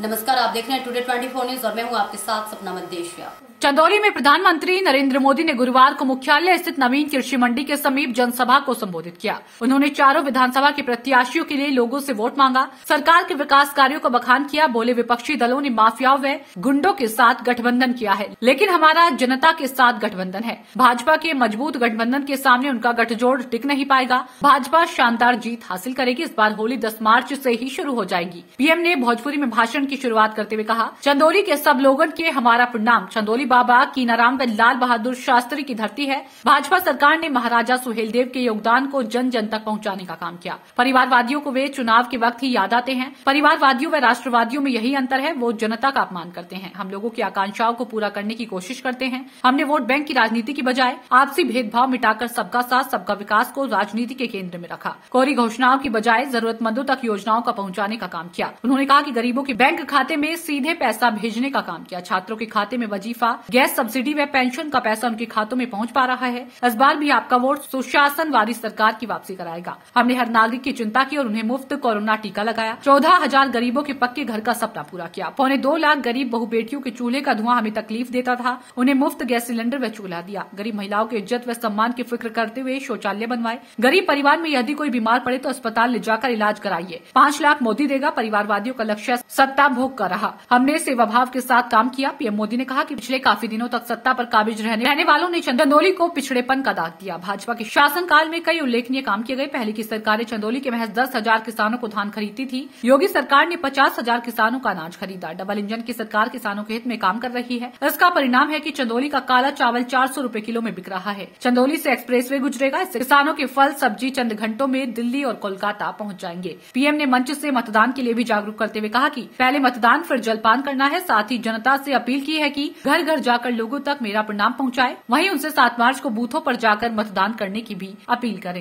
नमस्कार, आप देख रहे हैं टुडे 24 न्यूज और मैं हूं आपके साथ सपना मंदेशिया। चंदौली में प्रधानमंत्री नरेंद्र मोदी ने गुरुवार को मुख्यालय स्थित नवीन कृषि मंडी के समीप जनसभा को संबोधित किया। उन्होंने चारों विधानसभा के प्रत्याशियों के लिए लोगों से वोट मांगा, सरकार के विकास कार्यों का बखान किया। बोले विपक्षी दलों ने माफियाओं व गुंडों के साथ गठबंधन किया है, लेकिन हमारा जनता के साथ गठबंधन है। भाजपा के मजबूत गठबंधन के सामने उनका गठजोड़ टिक नहीं पाएगा। भाजपा शानदार जीत हासिल करेगी। इस बार होली 10 मार्च से ही शुरू हो जाएगी। पीएम ने भोजपुरी में भाषण की शुरुआत करते हुए कहा, चंदौली के सब लोगों के हमारा प्रणाम। चंदौली बाबा कीनाराम व लाल बहादुर शास्त्री की धरती है। भाजपा सरकार ने महाराजा सुहेलदेव के योगदान को जन जन तक पहुंचाने का काम किया। परिवारवादियों को वे चुनाव के वक्त ही याद आते हैं। परिवारवादियों व राष्ट्रवादियों में यही अंतर है, वो जनता का अपमान करते हैं। हम लोगों की आकांक्षाओं को पूरा करने की कोशिश करते हैं। हमने वोट बैंक की राजनीति की बजाय आपसी भेदभाव मिटाकर सबका साथ सबका विकास को राजनीति के केंद्र में रखा। कोरी घोषणाओं की बजाय जरूरतमंदों तक योजनाओं का पहुंचाने का काम किया। उन्होंने कहा कि गरीबों के बैंक खाते में सीधे पैसा भेजने का काम किया। छात्रों के खाते में वजीफा, गैस सब्सिडी व पेंशन का पैसा उनके खातों में पहुंच पा रहा है। इस बार भी आपका वोट सुशासनवादी सरकार की वापसी कराएगा। हमने हर नागरिक की चिंता की और उन्हें मुफ्त कोरोना टीका लगाया। 14,000 गरीबों के पक्के घर का सपना पूरा किया। 2.25 लाख गरीब बहु बेटियों के चूल्हे का धुआं हमें तकलीफ देता था, उन्हें मुफ्त गैस सिलेंडर व चूल्हा दिया। गरीब महिलाओं की इज्जत व सम्मान की फिक्र करते हुए शौचालय बनवाए। गरीब परिवार में यदि कोई बीमार पड़े तो अस्पताल ले जाकर इलाज कराइए। 5 लाख मोदी देगा। परिवारवादियों का लक्ष्य सत्ता भोग का रहा। हमने सेवाभाव के साथ काम किया। पीएम मोदी ने कहा कि पिछले काफी दिनों तक सत्ता पर काबिज रहने वालों ने चंदौली को पिछड़ेपन का दाग दिया। भाजपा के शासनकाल में कई उल्लेखनीय काम किए गए। पहले की सरकारें चंदौली के महज 10,000 किसानों को धान खरीदती थी। योगी सरकार ने 50,000 किसानों का अनाज खरीदा। डबल इंजन की सरकार किसानों के हित में काम कर रही है। इसका परिणाम है कि चंदौली का काला चावल 400 रुपए किलो में बिक रहा है। चंदौली से एक्सप्रेसवे गुजरेगा। इससे किसानों के फल सब्जी चंद घंटों में दिल्ली और कोलकाता पहुंच जाएंगे। पीएम ने मंच से मतदान के लिए भी जागरूक करते हुए कहा कि पहले मतदान फिर जलपान करना है। साथ ही जनता से अपील की है कि घर घर जाकर लोगों तक मेरा प्रणाम पहुंचाए। वहीं उनसे 7 मार्च को बूथों पर जाकर मतदान करने की भी अपील करें।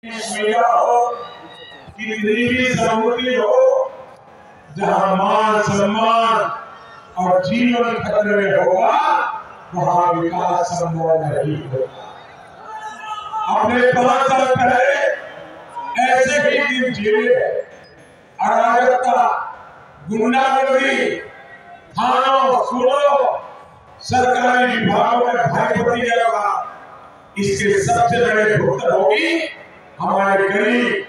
जहाँ मान सम्मान और जीवन खतरे में होगा, वहाँ विकास संभव नहीं होगा। अपने 5 साल पहले ऐसे ही दिन जिए। अराजकता, गुंडागर्दी, थानों, स्कूलों, सरकारी विभागों में भय पड़ेगा। इसके सबसे बड़े भुगतान होगी हमारे गरीब,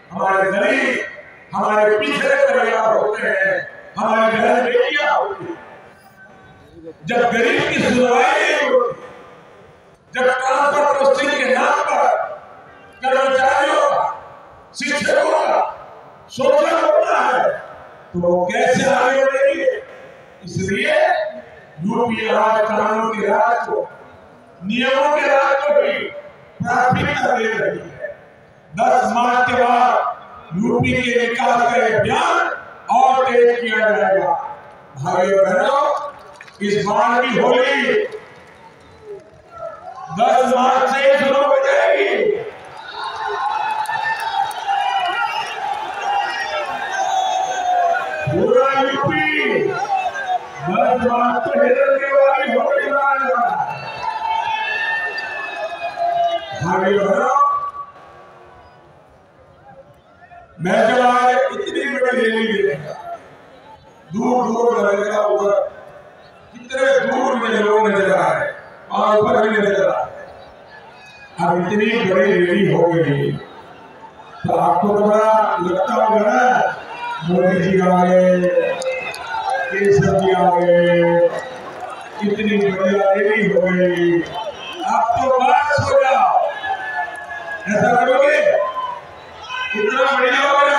हमारे पिछड़े परिवार होते हैं, हमारे घर बेटियां होती। जब गरीब की सुनवाई नहीं होती, जब ट्रांसफर पोस्टिंग के नाम पर कर्मचारियों का, शिक्षकों का शोषण होता है, तो वो कैसे आगे बढ़ेंगे? इसलिए यूपी राज कानून के राज को, नियमों के राज को भी प्राथमिकता दे रही है। 10 मार्च के बाद यूपी के विकास का अभियान और तेज किया जाएगा। भाइयों बहनों, इस बार की होली 10 मार्च से शुरू हो जाएगी। पूरा यूपी 10 मार्च को हिलने वाली होली मनाएगा। भाइयों बहनों, मैं जब आज इतनी बड़ी रैली देखा, दूर दूर नजर होगा, कितने दूर में लोग नजर आ रहे और ऊपर भी नजर आ रहे। अब इतनी बड़ी रैली हो गई तो आपको तो बड़ा लगता होगा ना, मोदी जी आ गए, केसर जी आ गए, इतनी बड़ी रैली हो गई। आप तो बस हो जाओ, ऐसा करोगे? कितना बढ़िया होगा।